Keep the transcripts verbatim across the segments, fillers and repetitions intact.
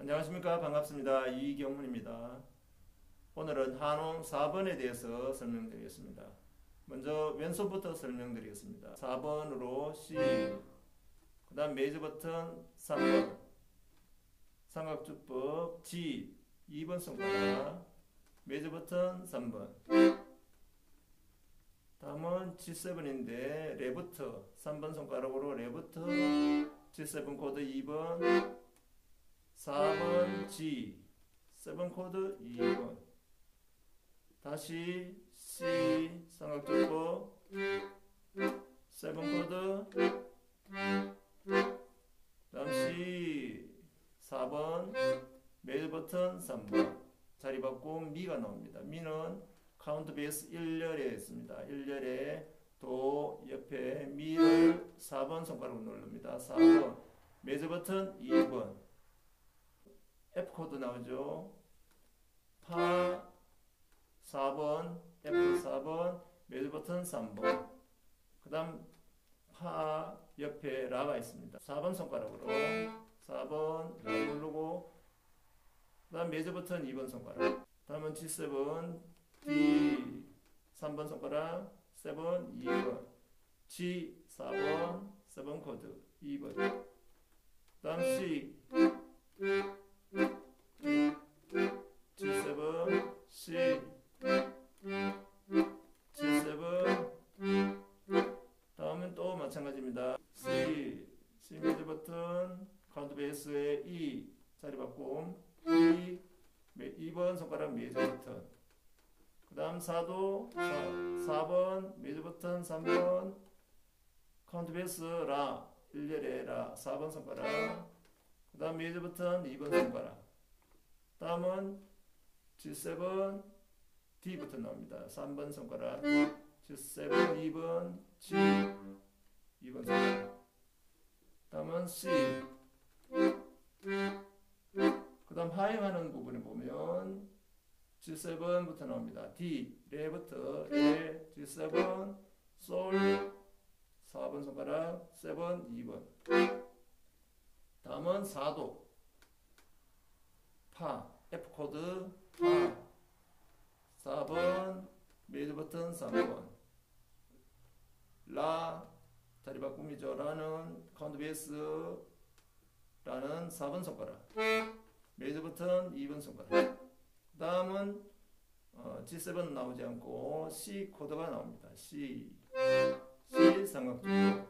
안녕하십니까. 반갑습니다. 이경문입니다. 오늘은 한홍 사 번에 대해서 설명드리겠습니다. 먼저 왼손부터 설명드리겠습니다. 사 번으로 C, 그 다음 메이저 버튼 삼 번, 삼각주법 G, 이 번 손가락, 메이저 버튼 삼 번. 다음은 지 세븐인데 레프트 삼 번 손가락으로 레프트, 지 세븐 코드 이 번, 사 번 G, 칠 코드 이 번. 다시 C, 삼각주법 칠 코드, 다음 C, 사 번, 메이저 버튼 삼 번. 자리 바꿈 미가 나옵니다. 미는 카운트 베이스 일 열에 있습니다. 일 열에 도 옆에 미를 사 번 손가락으로 누릅니다. 사 번, 메이저 버튼 이 번. F 코드 나오죠. 파 사 번, F 사 번, 메이저 버튼 삼 번. 그 다음 파 옆에 라가 있습니다. 사 번 손가락으로 사 번 라 누르고, 그 다음 메이저 버튼 이 번 손가락. 다음은 지 세븐, D 삼 번 손가락, 칠, 이 번, G 사 번, 칠 코드 이 번. 다음 C, 지 세븐, C, 지 세븐. 다음은 또 마찬가지입니다. C, C 메이저 버튼, 카운트 베이스에 E, 자리 바꿈 E, 이 번 손가락 메이저 버튼. 그 다음 사도 사 번, 메이저 버튼 삼 번, 카운트 베이스 라, 일 열에 라, 사 번 손가락. 그 다음 메이저 버튼 이 번 손가락. 다음은 지 세븐, D 버튼 나옵니다. 삼 번 손가락, 지 세븐, 이 번, G, 이 번 손가락. 다음은 C. 그 다음 하행하는 부분에 보면 지 세븐부터 나옵니다. D, 레부터 레, 지 세븐, 솔, 사 번 손가락, 칠, 이 번. 다음은 사도, 파, F 코드, 파, 사 번, 메이저 버튼 삼 번. 라, 자리 바꿈이죠. 라는 카운트 베이스, 라는 사 번 손가락, 메이저 버튼 이 번 손가락. 그 다음은 어, 지 세븐 나오지 않고 C 코드가 나옵니다. C, C 삼각주법.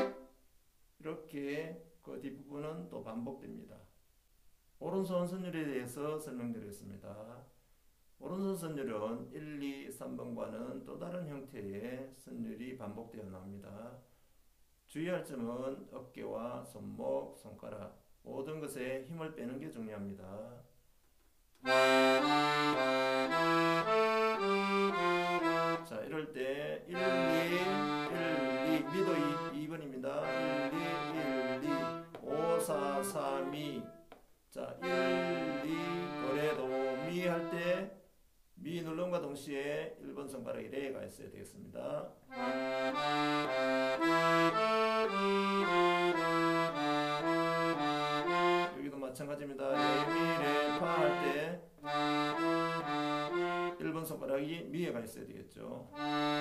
이렇게 그 뒷부분은 또 반복됩니다. 오른손 선율에 대해서 설명드리겠습니다. 오른손 선율은 일, 이, 삼 번과는 또 다른 형태의 선율이 반복되어 나옵니다. 주의할 점은 어깨와 손목, 손가락 모든 것에 힘을 빼는 게 중요합니다. 자, 이럴 때 일, 이, 일, 이, 미도 이 번입니다. 일, 이, 일, 이, 오, 사, 사, 미. 자, 일, 이, 도레, 도, 미 할 때 미 누름과 동시에 일 번 손가락에 레가 있어야 되겠습니다. 여기도 마찬가지입니다. 레, 미, 레, 파 할 때 일 번 손가락이 미에 가 있어야 되겠죠.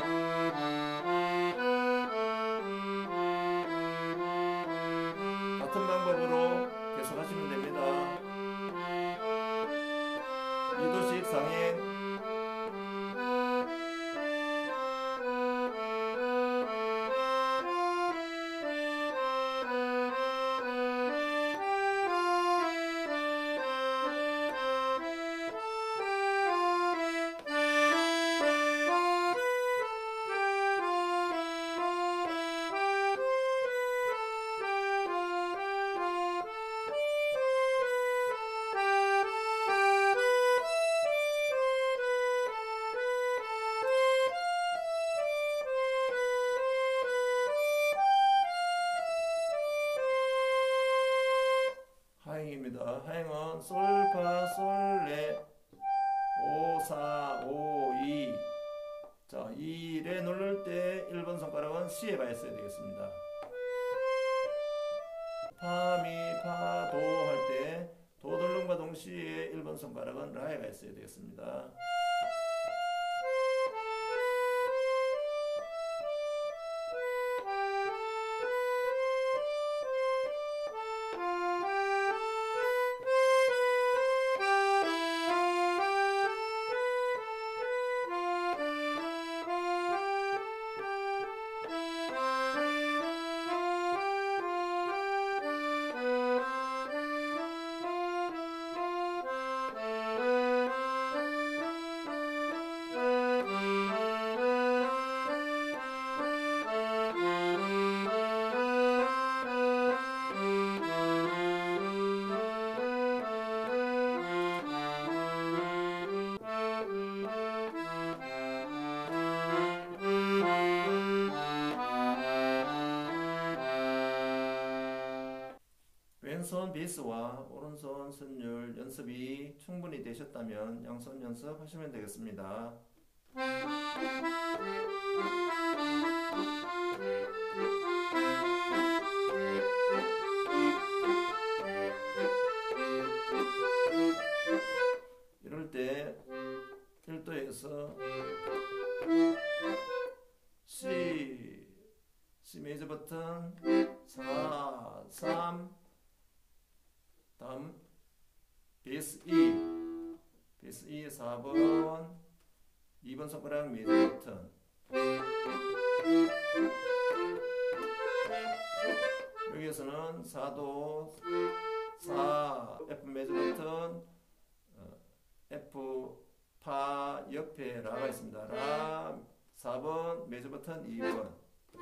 같은 방법으로 계속 하시면 됩니다. 이 도씩 상행. 하행입니다. 하행은 솔, 파, 솔, 레, 오, 사, 오, 이. 자, 이 레 누를 때 일 번 손가락은 C에 가 있어야 되겠습니다. 파, 미, 파, 도 할 때 도 누른 동시에 일 번 손가락은 라에가 있어야 되겠습니다. 왼손 베이스와 오른손 선율 연습이 충분히 되셨다면 양손 연습하시면 되겠습니다. 이럴 때 일 도에서 C, C 메이저 버튼 사, 삼, 다음 베이스 E, 베이스 E 사 번, 이 번 손가락 메이저 버튼, 여기에서는 사 도, 사, F 메이저 버튼, 어, F 파 옆에 라가 있습니다. 라 사 번 메이저 버튼 이 번,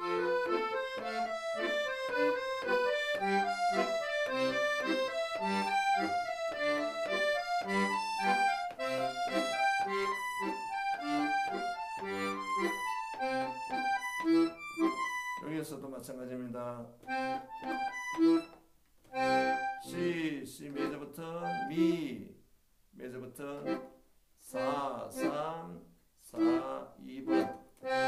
여기에서도 마찬가지입니다. C, C 메이저 버튼, 미 메이저 버튼 사, 삼, 사, 이 번,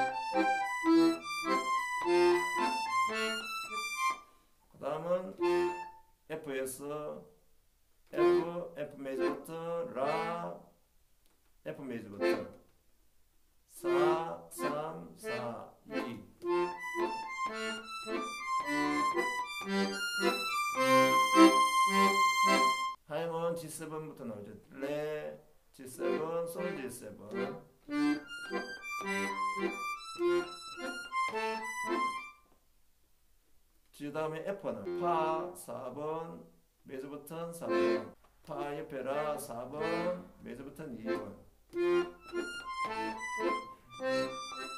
그 다음은 F에서 F, F 메이저 버튼, 라, F 메이저 버튼 사, 삼, 사, 이, 하이먼 지 세븐부터 나오죠. 레, 지 세븐, 솔 지 세븐, 그 다음에 F는 파 사 번, 메이저 버튼 사 번, 파 옆에 라 사 번, 메이저 버튼 이 번,